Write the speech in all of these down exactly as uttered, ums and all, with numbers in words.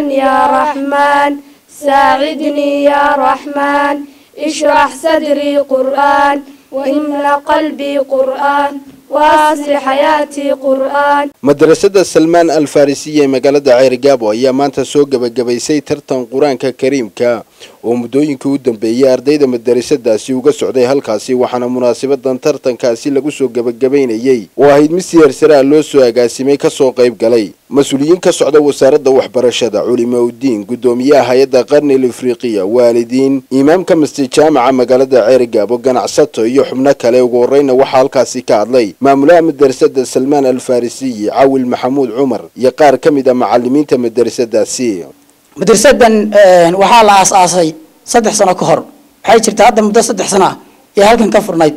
يا رحمن ساعدني يا رحمن اشرح صدري قرآن وإملأ قلبي قرآن وأصل حياتي قرآن. مدرسة سلمان الفارسية مقالة عيرقابو أيا مانتا سوق بقبيسي ترتن قرآن كريم كا ومدوين كودن بيار ديدا مدرسة داسي وقا سعودي هالكاسي وحانا مناسبة دان ترتن كاسي لقو سوق بقبين ايي واهيد مسير سراء اللوسو اقاسيمي كسوق قيب قلي مسؤولين كسعودة وسارة وحبرشة علماء الدين قدوميا هيدا قرن الافريقية والدين إمام كمستي جامعة مقالة عيرقابو قنعساتو يحمنا كالي وقورينا وحال كاسي كادلي مامولا مدرسة سلمان الفارسية عاول محمود عمر يقار كمدا معلمين مدرسة داسي مدرسة وحال أساسي صدح سنة كهر حي شرت هذا مدة صدح سنة يا هل كان كفر نايد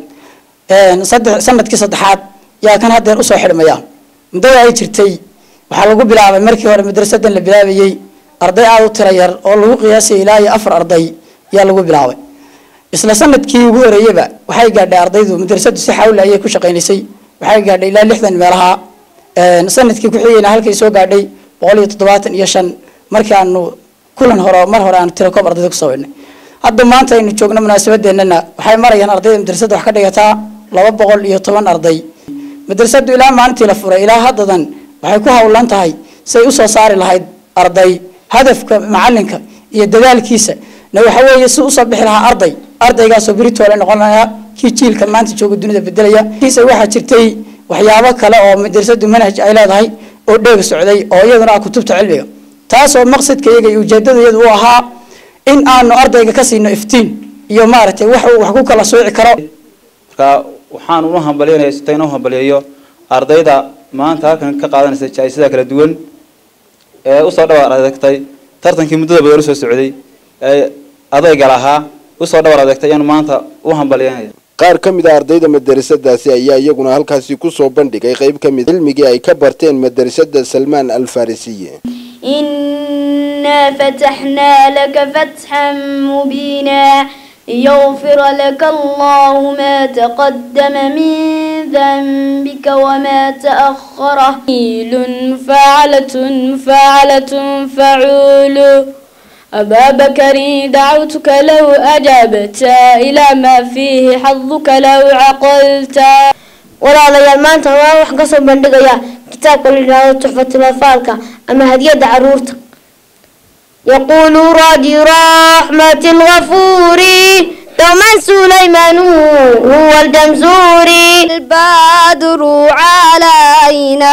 صدح سنة كصدحات يا كان هذا الأسوأ حرميان مدة حي شرتي وحال لقوا بلعب مركي ورا مدرسة اللي بلعبي أرضي عاو ترير أو لقوا قياسي إلهي أفر أرضي يا لقوا بلعب إسلا سنة كي يقول ريبة وحي قاعد أرضي ذو مدرسة سحاول أيه كوش قينيسي وحي قاعد إلى لحظة مرها سنة كي كحينا هل كي سو قاعد بقولي تطبات يشان markii aanu kulan hore mar hore aan tiro koob ardayda ku soo weynay hadda maanta aynu joogno munaasabadeenna waxay marayaan ardayda madrasada wax ka dhigataa laba boqol iyo toban arday madrasadu ilaa maalintii la furay ilaa haddadan waxay ku hawlan tahay say u soo saari lahayd arday hadafka macalinka iyo dadaalkiisa na waxa weeye si u soo bixi lahaa arday ardaygaas oo berito la noqonaya kii jiilka maanta jooga dunida bedelaya kiisa waxa jirtay waxyaabo kale oo madrasadu manhaj ay leedahay oo dheeg socday oo iyaduna kutubta cilmiga taasoo maqsadkayga iyo ujeedadayadu u ahaa in aanu ardayga ka siino iftiin iyo maaragtay wax uu wax ku kala sooci karo marka waxaan u hambalyeynaa istaan u hambaliyeeyo ardayda maanta halkan ka qaadanaysa jaayisada kala duwan ee u soo dhawaad aragtay tartankii muddada badan soo socday ee adayga lahaa u soo dhawaad aragtay in maanta u hambalyeynaa qaar ka mid ah ardayda madrasadaasi ayaa iyaguna halkaasi ku soo bandhigay qayb ka mid cilmigii ay ka barteen madrasada Salman Al-Farisiye. إنا فتحنا لك فتحا مبينا ليغفر لك الله ما تقدم من ذنبك وما تأخر فعلة فعلة فعول أبا بكر دعوتك لو أجبت إلى ما فيه حظك لو عقلت ولا ليال مانتا واح قصب بندقيا كتاب قلنا تحفة الأطفال أما هدية عرورتك يقول راجي رحمة الغفور دوما سليمان هو الجمزوري البدر علينا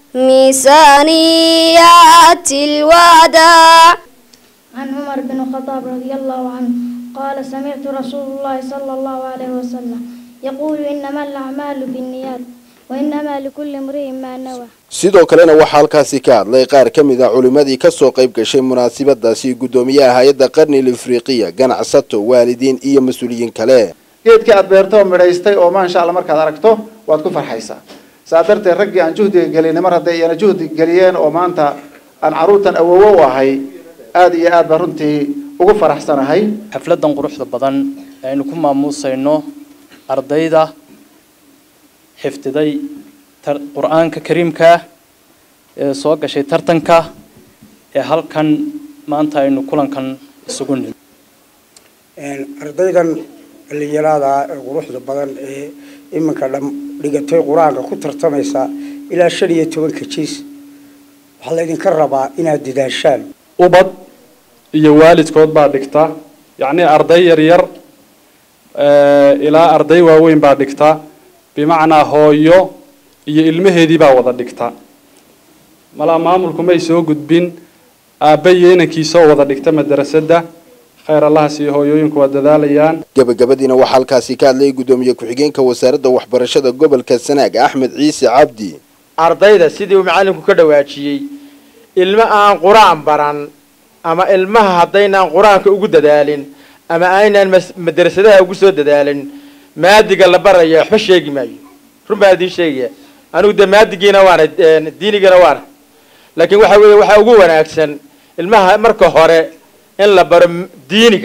ميسانيات الوداع. عن عمر بن الخطاب رضي الله عنه قال سمعت رسول الله صلى الله عليه وسلم يقول إنما الأعمال بالنيات وإنما لكل امرئ ما نوى. sidoo kalena waxa halkaasi ka hadlay qaar ka mid ah culimadii ka soo qayb gashay munaasabadaasi gudoomiyaha hay'adda qarni Afriqiya ganacsato waalidiin iyo mas'uuliyiin kale geedka aad beerto midhaystay oo ma insha Allah markaad aragto waad ku farxaysaa saadartay raggii aan juhdi galin mar haday iyana juhdi galiyeen oo maanta aan caruurtan awowo u ahay aad iyo aad baan runtii ugu faraxsanahay xafladan quruxda badan aynu ku maamuusayno ardayda xifdiday quraanka kariimka ee soo gashay tartanka ee halkan maanta aynu kulankan isugu nimid een ardaydan dhalinyarada quruxda badan ee iminka dhigatay quraanka ku tartamaysa ilaa shan iyo toban jiis waxa la idinka rabaa inaad dadaashaan ubad iyo waalidkood baa dhigta yacni arday yar yar ee ilaa arday waaweyn baa dhigta bimacnaa hooyo iyo ilmaheedii baa wada dhigta mala maamulku ma soo gudbin aabayeenkiisa wada dhigta madrasada khayr allah si hooyooyinku wada dadaalayaan gabagabadiina waxa halkaasi ka hadlay gudoomiye ku-xigeenka wasaaradda waxbarashada gobolka Sanaag Axmed Ciise Cabdi ardayda sidii uu macalinku ka dhawaajiyay ilma aan quraan baran ama ilmaha hadaynan quraanka ugu dadaalin ama aynan madrasadaha ugu soo dadaalin maadiga la barayo waxba sheegi maayo rubaadii sheegaya anigu de maadigiina waan diinigana waan laakiin waxa weeye waxa ugu wanaagsan ilmaha marka hore in la baro diiniga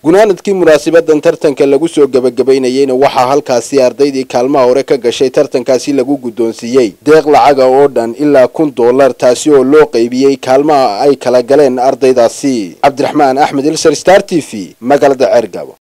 gunaanadkii munaasibadan tartanka lagu soo gabagabaynayayna waxaa halkaasi ardaydii kaalmaha hore ka gashay tartankaasi lagu guddoonsiiyey deeq lacaga oo dhan ilaa kun dollar taasi oo loo qaybiyey kaalmaha ay kala galeen ardaydaasi. cabdiraxmaan axmed ilsar, Star T V, magaalada Ceergaabo.